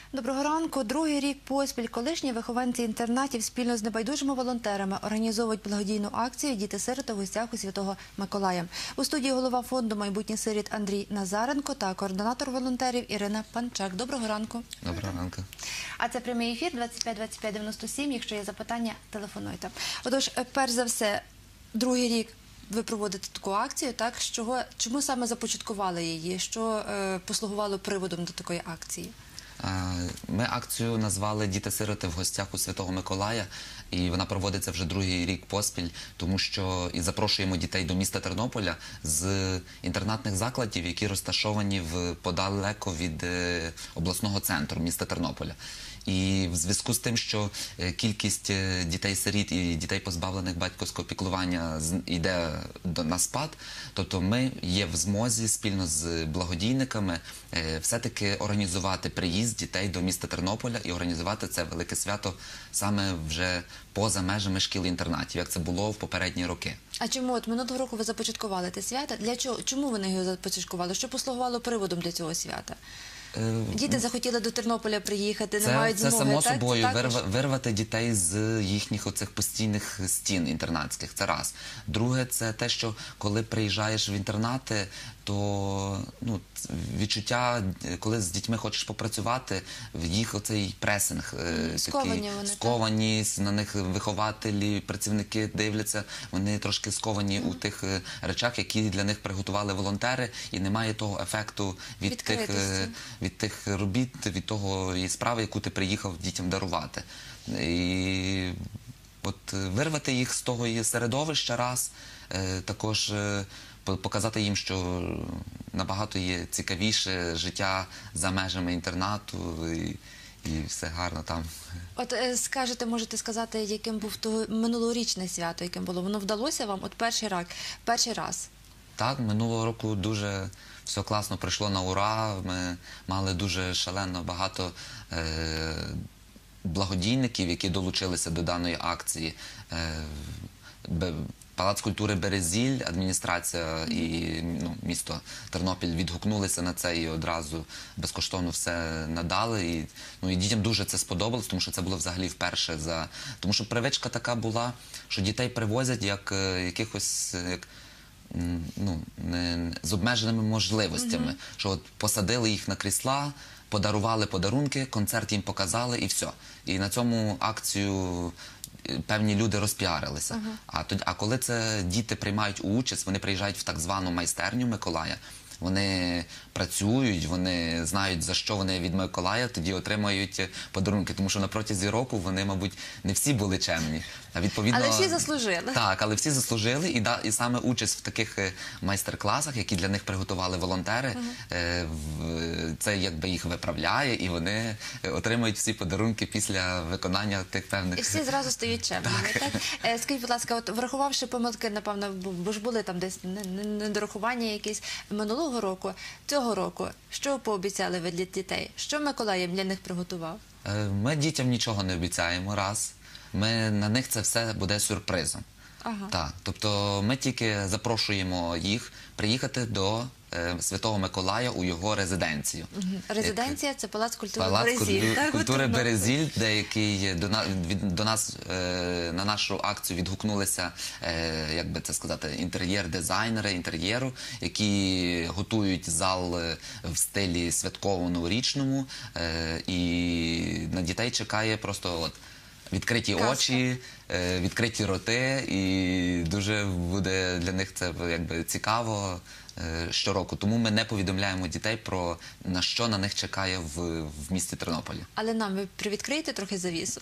Доброго ранку. Другий рік поспіль колишні вихованці інтернатів спільно з небайдужими волонтерами організовують благодійну акцію «Діти-сироти в гостях у Святого Миколая». У студії голова фонду «Майбутнє сиріт» Андрій Назаренко та координатор волонтерів Ірина Панчак. Доброго ранку. Доброго ранку. А це прямий ефір 25 25 97. Якщо є запитання, телефонуйте. Отож, перш за все, другий рік ви проводите таку акцію, так? Чому саме започаткували її? Що послугувало приводом до такої акції? Ми акцію назвали «Діти-сироти в гостях у Святого Миколая», і вона проводиться вже другий рік поспіль, тому що і запрошуємо дітей до міста Тернополя з інтернатних закладів, які розташовані подалеко від обласного центру міста Тернополя. І в зв'язку з тим, що кількість дітей-сиріт і дітей, позбавлених батьківського піклування, йде на спад, тобто ми є в змозі спільно з благодійниками все-таки організувати приїзд дітей до міста Тернополя і організувати це велике свято саме вже поза межами шкіл-інтернатів, як це було в попередні роки. А чому? От минулого року ви започаткували те свято. Для чого? Чому вони його започаткували? Що послугувало приводом для цього свята? Діти захотіли до Тернополя приїхати, не мають змоги. Це само собою вирвати дітей з їхніх оцих постійних стін інтернатських. Це раз. Друге, це те, що коли приїжджаєш в інтернати, то відчуття, коли з дітьми хочеш попрацювати, їх оцей пресинг, сковані, на них вихователі, працівники дивляться, вони трошки сковані у тих речах, які для них приготували волонтери, і немає того ефекту від тих робіт, від того справи, яку ти приїхав дітям дарувати. І от вирвати їх з того середовища раз, також показати їм, що набагато є цікавіше життя за межами інтернату, і все гарно там. От можете сказати, яким був минулорічне свято, яким було? Воно вдалося вам? От перший раз? Так, минулого року дуже все класно пройшло на ура. Ми мали дуже шалено багато благодійників, які долучилися до даної акції. Палац культури «Березіль», адміністрація і місто Тернопіль відгукнулися на це і одразу безкоштовно все надали. І дітям дуже це сподобалось, тому що це було взагалі вперше. Тому що привичка така була, що дітей привозять як якихось з обмеженими можливостями. Що от посадили їх на крісла, подарували подарунки, концерт їм показали і все. І на цьому акцію певні люди розпіарилися. А коли це діти приймають участь, вони приїжджають в так звану майстерню Миколая, вони працюють, вони знають, за що вони від Миколая тоді отримають подарунки. Тому що на протязі року вони, мабуть, не всі були чемні. Але всі заслужили. Так, але всі заслужили. І саме участь в таких майстер-класах, які для них приготували волонтери, це якби їх виправляє, і вони отримують всі подарунки після виконання тих певних... І всі зразу стають чемними. Скажіть, будь ласка, врахувавши помилки, напевно, бо ж були там десь недорахування якісь минулого року, цього року, що пообіцяли ви для дітей? Що Миколай для них приготував? Ми дітям нічого не обіцяємо, раз. На них це все буде сюрпризом. Так, тобто ми тільки запрошуємо їх приїхати до Святого Миколая у його резиденцію. Резиденція – це Палац культури «Березіль». Палац культури «Березіль», який до нас на нашу акцію відгукнулися, як би це сказати, інтер'єр-дизайнери інтер'єру, які готують зал в стилі святково-новорічному, і на дітей чекає просто відкриті очі, відкриті роти, і дуже буде для них це якби цікаво щороку. Тому ми не повідомляємо дітей про на що на них чекає в місті Тернополі. Але нам ви привідкриєте трохи завісу?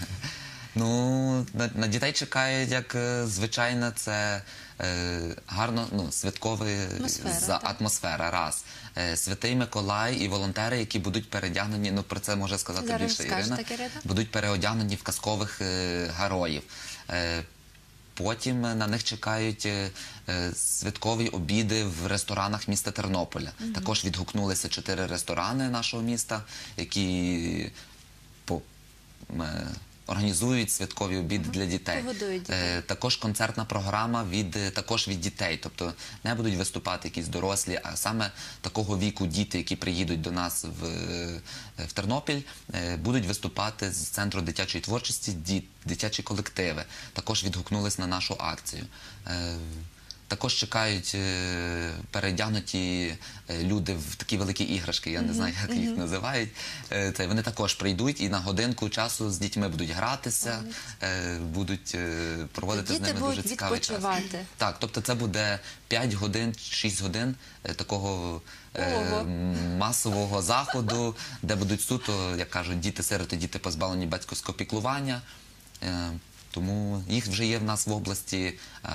На дітей чекає, як звичайно, це гарно, святкова атмосфера, раз. Святий Миколай і волонтери, які будуть переодягнені, про це може сказати більше Ірина, будуть переодягнені в казкових героїв. Потім на них чекають святкові обіди в ресторанах міста Тернополя. Також відгукнулися 4 ресторани нашого міста, які організують святкові обіди для дітей. Погодують дітей. Також концертна програма також від дітей. Тобто не будуть виступати якісь дорослі, а саме такого віку діти, які приїдуть до нас в Тернопіль, будуть виступати з Центру дитячої творчості дитячі колективи. Також відгукнулись на нашу акцію. Також чекають переодягнуті люди в такі великі іграшки, я не знаю, як їх називають. Вони також прийдуть і на годинку часу з дітьми будуть гратися, будуть проводити з ними дуже цікавий час. Діти будуть відпочивати. Так, тобто це буде 5 годин, 6 годин такого масового заходу, де будуть суто, як кажуть, діти-сироти, діти позбавлені батьківського піклування. Тому їх вже є в нас в області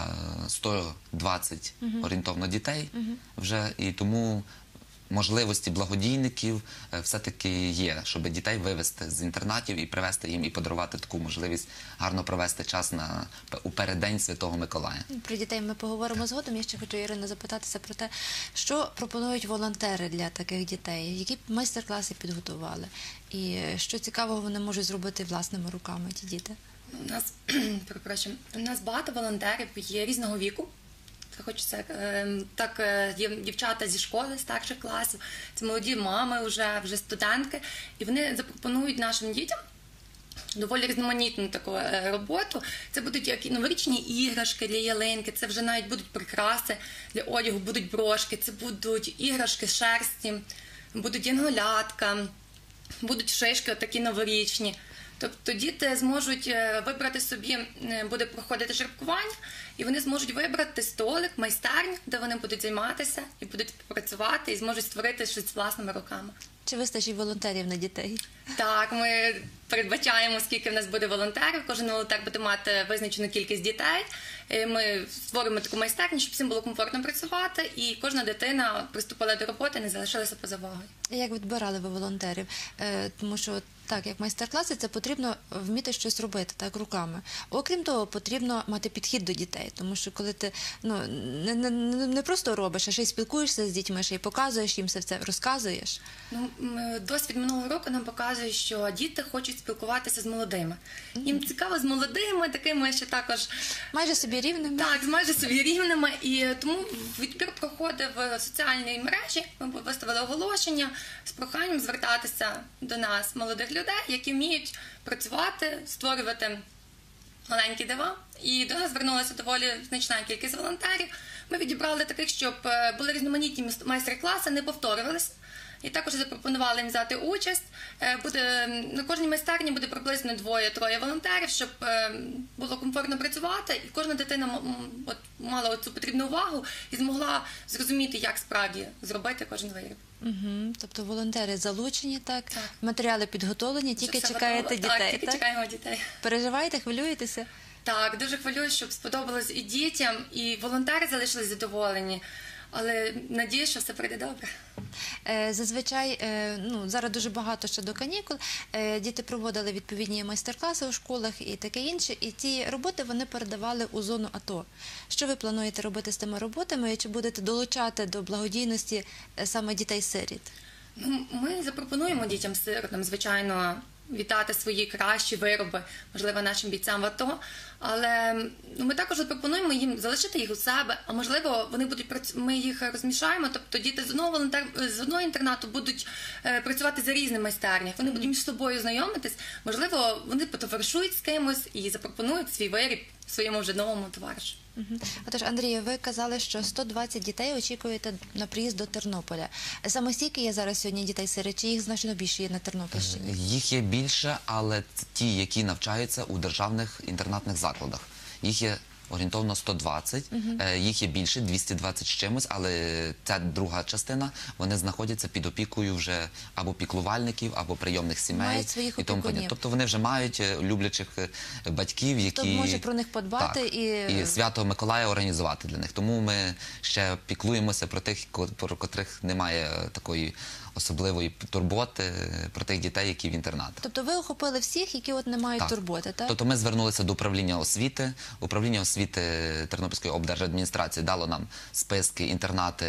120 орієнтовно дітей вже, і тому можливості благодійників все-таки є, щоб дітей вивезти з інтернатів і привезти їм і подарувати таку можливість гарно провести час у переддень Святого Миколая. Про дітей ми поговоримо згодом. Я ще хочу, Ірина, запитатися про те, що пропонують волонтери для таких дітей, які майстер-класи підготували, і що цікавого вони можуть зробити власними руками, ті діти. У нас багато волонтерів є різного віку. Це хочеться є дівчата зі школи старших класів, це молоді мами, вже студентки, і вони запропонують нашим дітям доволі різноманітну таку роботу. Це будуть як новорічні іграшки для ялинки, це вже навіть будуть прикраси для одягу, будуть брошки, це будуть іграшки з шерсті, будуть янголятка, будуть шишки такі новорічні. Тобто діти зможуть вибрати собі, буде проходити жеребкування, і вони зможуть вибрати столик, майстерню, де вони будуть займатися і будуть працювати, і зможуть створити щось власними руками. Чи вистачить волонтерів на дітей? Так, ми передбачаємо, скільки в нас буде волонтерів. Кожен волонтер буде мати визначену кількість дітей. Ми створимо таку майстерню, щоб всім було комфортно працювати, і кожна дитина приступила до роботи, не залишилася поза увагою. Як відбирали ви волонтерів? Тому що, так, як майстер-класи, це потрібно вміти щось робити, так, руками. Окрім того, потрібно мати підхід до дітей, тому що коли ти не просто робиш, а ще й спілкуєшся з дітьми, ще й показуєш їм все це, розказуєш. Досвід минулого року нам показує, що діти хочуть спілкуватися з молодими. Їм цікаво з молодими, такими ще також... Майже собі рівними. Так, майже собі рівними. І тому відбір проходив в соціальній мережі. Ми виставили оголошення з проханням звертатися до нас, молодих людей, які вміють працювати, створювати маленькі дива. І до нас звернулася доволі значна кількість волонтерів. Ми відібрали таких, щоб були різноманітні майстер-класи, не повторювалися. І також запропонували їм взяти участь. На кожній майстерні буде приблизно 2-3 волонтерів, щоб було комфортно працювати. І кожна дитина мала цю потрібну увагу і змогла зрозуміти, як справді зробити кожен виріб. Тобто волонтери залучені, так? Матеріали підготовлені, тільки чекаєте дітей, так? Тільки чекаємо дітей. Переживаєте, хвилюєтеся? Так, дуже хвилююсь, щоб сподобалось і дітям, і волонтери залишились задоволені. Але надію, що все пройде добре. Зазвичай, зараз дуже багато ще до канікул, діти проводили відповідні майстер-класи у школах і таке інше, і ці роботи вони передавали у зону АТО. Що ви плануєте робити з тими роботами, і чи будете долучати до благодійності саме дітей-сиріт? Ми запропонуємо дітям-сиротам, звичайно, вітати свої кращі вироби, можливо, нашим бійцям в АТО, але ми також запропонуємо їм залишити їх у себе, а можливо, ми їх розмішаємо, тобто діти з одного інтернату будуть працювати за різними майстернях, вони будуть між собою знайомитись, можливо, вони потоваришують з кимось і запропонують свій виріб своєму вже новому товаришу. Отож, Андрію, ви казали, що 120 дітей очікуєте на приїзд до Тернополя. Саме стільки є зараз сьогодні дітей-сиріт, чи їх значно більше є на Тернопільщині? Їх є більше, але ті, які навчаються у державних інтернатних закладах. Їх є орієнтовно 120, їх є більше, 220 з чимось, але ця друга частина, вони знаходяться під опікою вже або піклувальників, або прийомних сімей. Мають своїх і тому опікунів. Тобто вони вже мають люблячих батьків, які... Хто може про них подбати і Святого Миколая організувати для них. Тому ми ще піклуємося про тих, про котрих немає такої особливої турботи про тих дітей, які в інтернатах. Тобто ви охопили всіх, які от не мають Так. турботи, так? Тобто ми звернулися до управління освіти. Управління освіти Тернопільської облдержадміністрації дало нам списки, інтернати,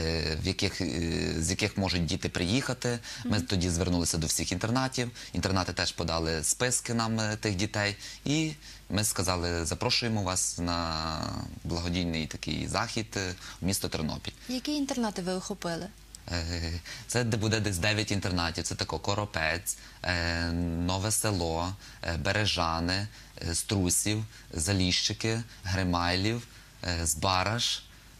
з яких можуть діти приїхати. Ми тоді звернулися до всіх інтернатів. Інтернати теж подали списки нам тих дітей. І ми сказали, запрошуємо вас на благодійний такий захід в місто Тернопіль. Які інтернати ви охопили? Це де буде десь 9 інтернатів. Це тако Коропець, Нове Село, Бережани, Струсів, Заліщики, Гримайлів, Збараж,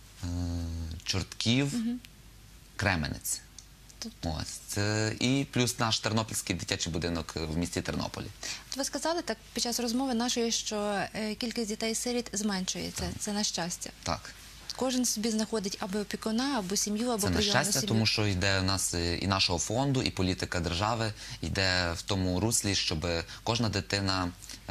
Чортків, Кременець. Ось. І плюс наш Тернопільський дитячий будинок в місті Тернополі. От ви сказали так під час розмови нашої, що кількість дітей-сиріт зменшується. Це на щастя. Так. Кожен собі знаходить або опікуна, або сім'ю, або Це на прийомну щастя, сім'ю. тому що йде у нас і нашого фонду, і політика держави йде в тому руслі, щоб кожна дитина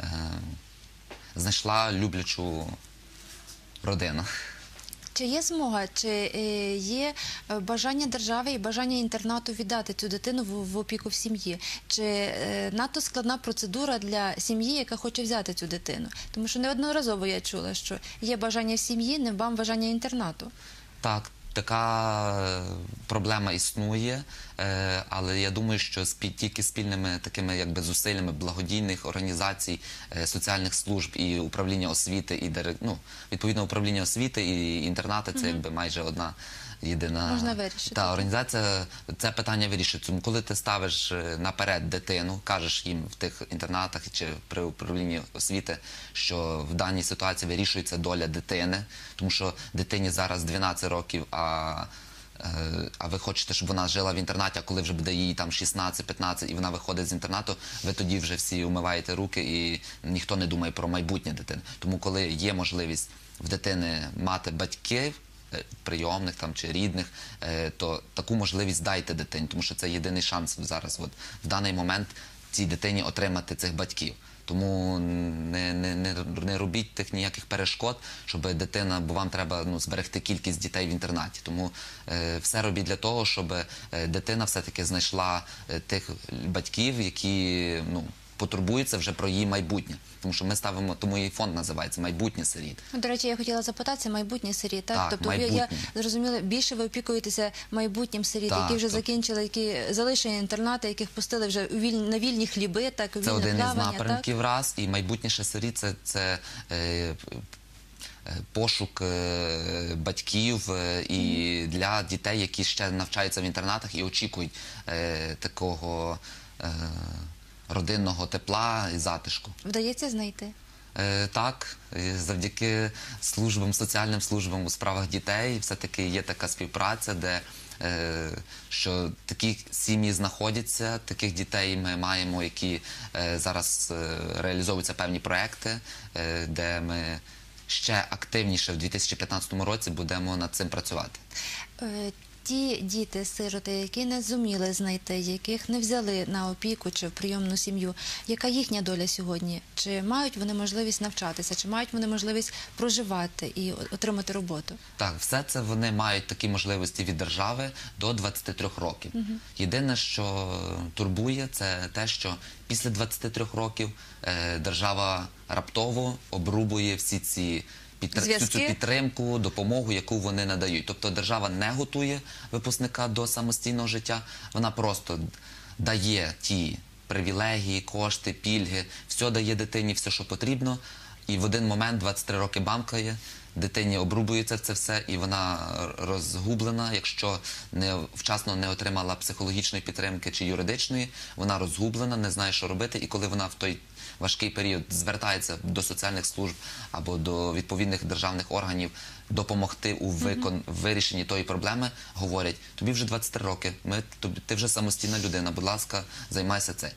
знайшла люблячу родину. Чи є змога, чи є бажання держави і бажання інтернату віддати цю дитину в опіку в сім'ї? Чи надто складна процедура для сім'ї, яка хоче взяти цю дитину? Тому що неодноразово я чула, що є бажання в сім'ї, не вам бажання інтернату. Так, така проблема існує, але я думаю, що тільки спільними такими якби зусиллями благодійних організацій, соціальних служб і управління освіти, і відповідно управління освіти і інтернати, це якби майже одна єдина Можна вирішити. та організація це питання вирішує. Тому коли ти ставиш наперед дитину, кажеш їм в тих інтернатах чи при управлінні освіти, що в даній ситуації вирішується доля дитини, тому що дитині зараз 12 років, а ви хочете, щоб вона жила в інтернаті, а коли вже буде їй там 16-15 і вона виходить з інтернату, ви тоді вже всі умиваєте руки і ніхто не думає про майбутнє дитини. Тому коли є можливість в дитини мати батьків, прийомних там чи рідних, то таку можливість дайте дитині, тому що це єдиний шанс зараз, от, в даний момент цій дитині отримати цих батьків. Тому не робіть тих ніяких перешкод, щоб дитина, бо вам треба зберегти кількість дітей в інтернаті. Тому все робіть для того, щоб дитина все-таки знайшла тих батьків, які потурбуються вже про її майбутнє. Тому що ми ставимо, тому і фонд називається «Майбутнє сиріт». До речі, я хотіла запитатися, майбутнє сиріт, так? Так, Тобто майбутнє. я зрозуміла, більше ви опікуєтеся майбутнім сиріт, Так, які вже тобто- закінчили, які залишені інтернати, яких пустили вже на вільні хліби, так, у Це вільне один із плавання, напрямків раз, і майбутніше сиріт це пошук батьків і для дітей, які ще навчаються в інтернатах і очікують такого родинного тепла і затишку. Вдається знайти? Так, завдяки соціальним службам у справах дітей все-таки є така співпраця, де що такі сім'ї знаходяться, таких дітей ми маємо, які зараз реалізовуються певні проекти, де ми ще активніше в 2015 році будемо над цим працювати. Ті діти-сироти, які не зуміли знайти, яких не взяли на опіку чи в прийомну сім'ю, яка їхня доля сьогодні? Чи мають вони можливість навчатися, чи мають вони можливість проживати і отримати роботу? Так, все це вони мають такі можливості від держави до 23 років. Єдине, що турбує, це те, що після 23 років держава раптово обрубує всі ці всю цю підтримку, допомогу, яку вони надають. Тобто держава не готує випускника до самостійного життя, вона просто дає ті привілегії, кошти, пільги, все дає дитині, все, що потрібно, і в один момент 23 роки бамкає, дитині обрубується це все, і вона розгублена, якщо вчасно не отримала психологічної підтримки чи юридичної, вона розгублена, не знає, що робити, і коли вона в той важкий період звертається до соціальних служб або до відповідних державних органів допомогти у вирішенні тої проблеми, говорять, тобі вже 23 роки, ти вже самостійна людина, будь ласка, займайся цим.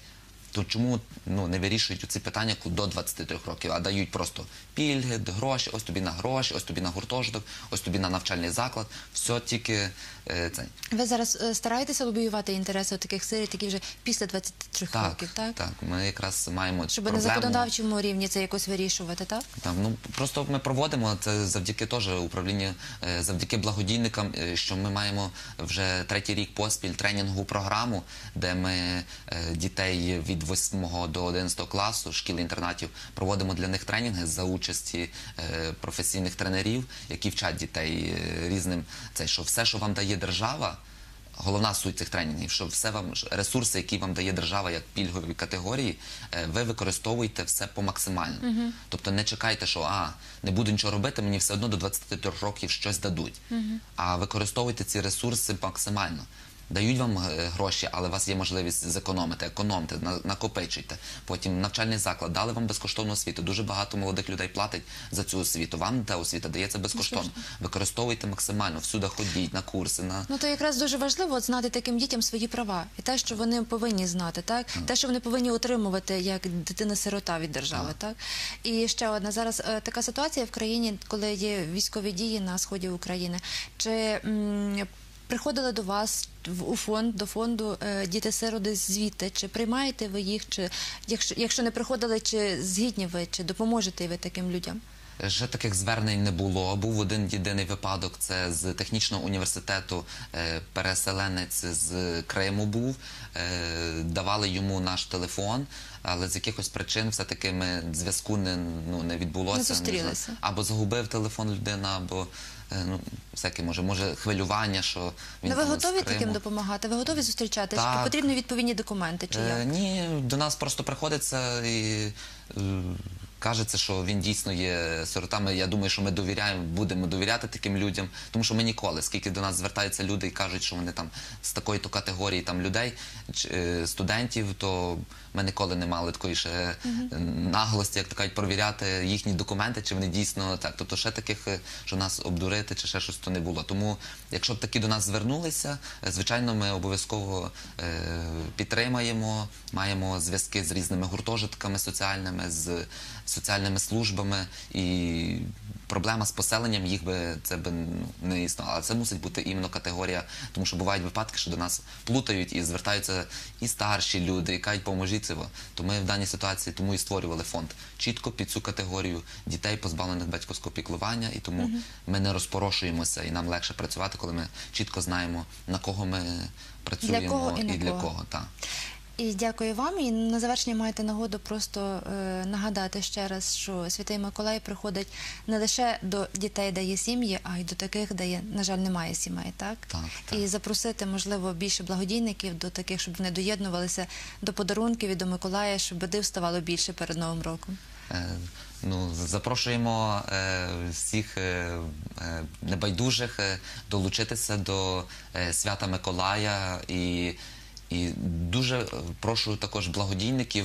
То чому не вирішують ці питання до 23 років, а дають просто пільги, гроші, ось тобі на гроші, ось тобі на гуртожиток, ось тобі на навчальний заклад, все тільки це. Ви зараз стараєтеся лобіювати інтереси таких сиріт, які вже після 23 років, так? Так, ми якраз маємо Щоб проблему. на законодавчому рівні це якось вирішувати, так? Так, просто ми проводимо це завдяки теж управлінню, завдяки благодійникам, що ми маємо вже 3-й рік поспіль тренінгову програму, де ми дітей від 8 до 11 класу шкіл-інтернатів проводимо для них тренінги за участі професійних тренерів, які вчать дітей різним, що все, що вам дає держава. Головна суть цих тренінгів, що все вам ресурси, які вам дає держава як пільгові категорії, ви використовуєте все по максимальному. Тобто не чекайте, що не буду нічого робити, мені все одно до 23 років щось дадуть. А використовуйте ці ресурси максимально. Дають вам гроші, але у вас є можливість зекономити, економте, накопичуйте. Потім навчальний заклад, дали вам безкоштовну освіту. Дуже багато молодих людей платить за цю освіту. Вам та освіта дається безкоштовно. Використовуйте максимально, всюди ходіть, на курси. То якраз дуже важливо знати таким дітям свої права. І те, що вони повинні знати, так? Те, що вони повинні отримувати як дитина-сирота від держави, так? І ще одна. Зараз така ситуація в країні, коли є військові дії на сході України. Чи приходили до вас до фонду діти-сироти звідти? Чи приймаєте ви їх? Чи, якщо не приходили, чи згідні ви? Чи допоможете ви таким людям? Ще таких звернень не було. Був один єдиний випадок, це з технічного університету, переселенець з Криму був. Давали йому наш телефон, але з якихось причин все-таки зв'язку не відбулося. Не зустрілися. Або загубив телефон людина, або всяке може хвилювання, що він ви там готові з Криму. таким допомагати? Ви готові зустрічати? Так. Чи потрібні відповідні документи? Чи як? Ні, до нас просто приходиться і кажеться, що він дійсно є сиротами. Я думаю, що ми будемо довіряти таким людям, тому що ми ніколи, скільки до нас звертаються люди і кажуть, що вони там з такої-то категорії людей, студентів, то ми ніколи не мали такої ще наглості, як то кажуть, провіряти їхні документи, чи вони дійсно так. Тобто ще таких, що нас обдурити, чи ще щось, то не було. Тому, якщо б такі до нас звернулися, звичайно, ми обов'язково підтримаємо, маємо зв'язки з різними гуртожитками соціальними, з соціальними службами, і проблема з поселенням це би не існувала. Але це мусить бути іменно категорія, тому що бувають випадки, що до нас плутають і звертаються і старші люди, і кажуть, поможіть цього. То ми в даній ситуації тому і створювали фонд чітко під цю категорію дітей, позбавлених батьківського піклування, і тому ми не розпорошуємося, і нам легше працювати, коли ми чітко знаємо, на кого ми працюємо для кого і для кого. І дякую вам. І на завершення маєте нагоду просто нагадати ще раз, що Святий Миколай приходить не лише до дітей, де є сім'ї, а й до таких, де, на жаль, немає сімей, так? Так. І запросити, можливо, більше благодійників до таких, щоб вони доєднувалися до подарунків і до Миколая, щоб див ставало більше перед Новим роком. Запрошуємо всіх небайдужих долучитися до свята Миколая, і дуже прошу також благодійників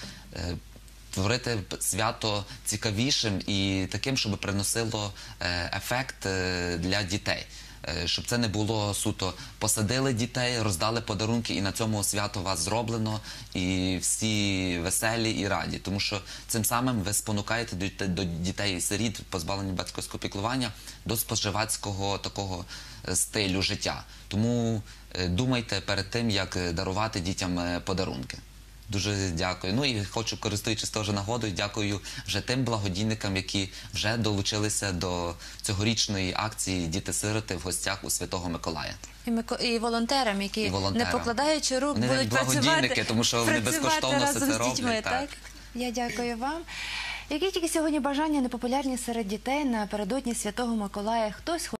творити свято цікавішим і таким, щоб приносило ефект для дітей. Щоб це не було суто посадили дітей, роздали подарунки і на цьому свято вас зроблено, і всі веселі і раді. Тому що цим самим ви спонукаєте до дітей-сиріт, позбавлені батьківського піклування, до споживацького такого стилю життя. Тому думайте перед тим, як дарувати дітям подарунки. Дуже дякую. І хочу, користуючись теж нагодою, дякую вже тим благодійникам, які вже долучилися до цьогорічної акції «Діти-сироти» в гостях у Святого Миколая. І волонтерам, які, не покладаючи рук, будуть благодійники, тому що вони безкоштовно все це роблять. Так? Я дякую вам. Які тільки сьогодні бажання непопулярні серед дітей напередодні Святого Миколая? Хтось